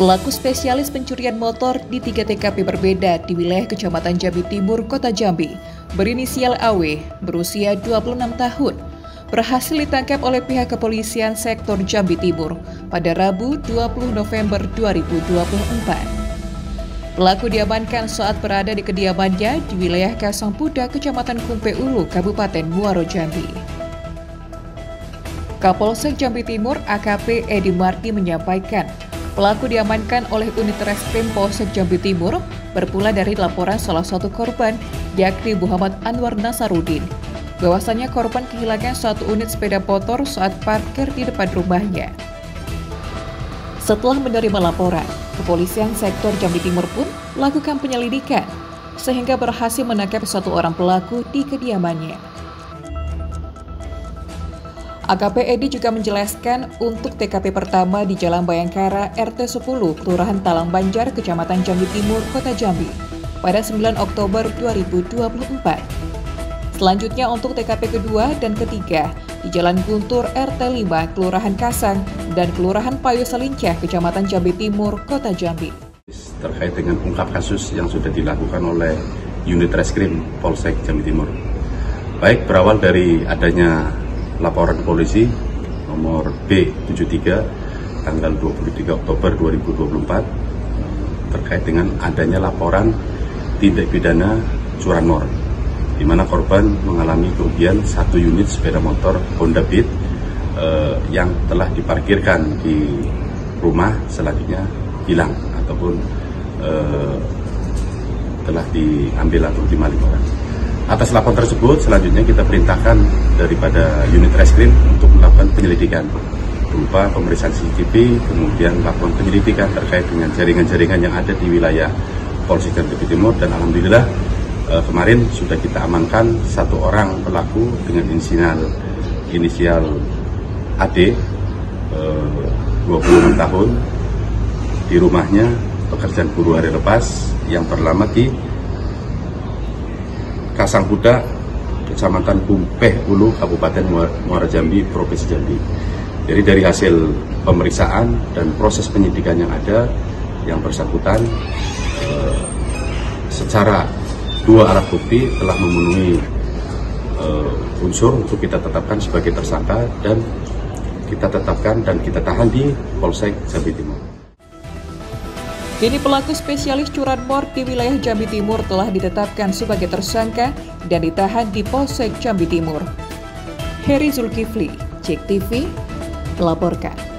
Pelaku spesialis pencurian motor di 3 TKP berbeda di wilayah Kecamatan Jambi Timur, Kota Jambi, berinisial AW, berusia 26 tahun, berhasil ditangkap oleh pihak kepolisian sektor Jambi Timur pada Rabu 20 November 2024. Pelaku diamankan saat berada di kediamannya di wilayah Kasangpuda, Kecamatan Kumpe Ulu, Kabupaten Muaro Jambi. Kapolsek Jambi Timur AKP Edi Mardi menyampaikan, pelaku diamankan oleh unit Reskrim Polsek Jambi Timur bermula dari laporan salah satu korban, yakni Muhammad Anwar Nasarudin, bahwasannya korban kehilangan satu unit sepeda motor saat parkir di depan rumahnya. Setelah menerima laporan, kepolisian sektor Jambi Timur pun melakukan penyelidikan, sehingga berhasil menangkap satu orang pelaku di kediamannya. AKP Edi juga menjelaskan untuk TKP pertama di Jalan Bayangkara RT 10, Kelurahan Talang Banjar, Kecamatan Jambi Timur, Kota Jambi, pada 9 Oktober 2024. Selanjutnya untuk TKP kedua dan ketiga di Jalan Guntur RT 5, Kelurahan Kasang, dan Kelurahan Payu Selincah, Kecamatan Jambi Timur, Kota Jambi. Terkait dengan ungkap kasus yang sudah dilakukan oleh unit Reskrim Polsek Jambi Timur. Baik, berawal dari adanya laporan polisi nomor B73 tanggal 23 Oktober 2024 terkait dengan adanya laporan tindak pidana curanmor, di mana korban mengalami kerugian satu unit sepeda motor Honda Beat yang telah diparkirkan di rumah, selanjutnya hilang ataupun telah diambil atau dimaling orang. Atas laporan tersebut, selanjutnya kita perintahkan daripada unit Reskrim untuk melakukan penyelidikan berupa pemeriksaan CCTV, kemudian melakukan penyelidikan terkait dengan jaringan-jaringan yang ada di wilayah Polsek Jambi Timur, dan alhamdulillah kemarin sudah kita amankan satu orang pelaku dengan inisial AD, 26 tahun, di rumahnya pekerjaan buruh hari lepas yang beralamat di Kasangpuda, Kecamatan Kumpe Ulu, Kabupaten Muaro Jambi, Provinsi Jambi. Jadi dari hasil pemeriksaan dan proses penyidikan yang ada, yang bersangkutan secara dua alat bukti telah memenuhi unsur untuk kita tetapkan sebagai tersangka, dan kita tetapkan dan kita tahan di Polsek Jambi Timur. Kini pelaku spesialis curanmor di wilayah Jambi Timur telah ditetapkan sebagai tersangka dan ditahan di Polsek Jambi Timur. Heri Zulkifli, JEK TV, melaporkan.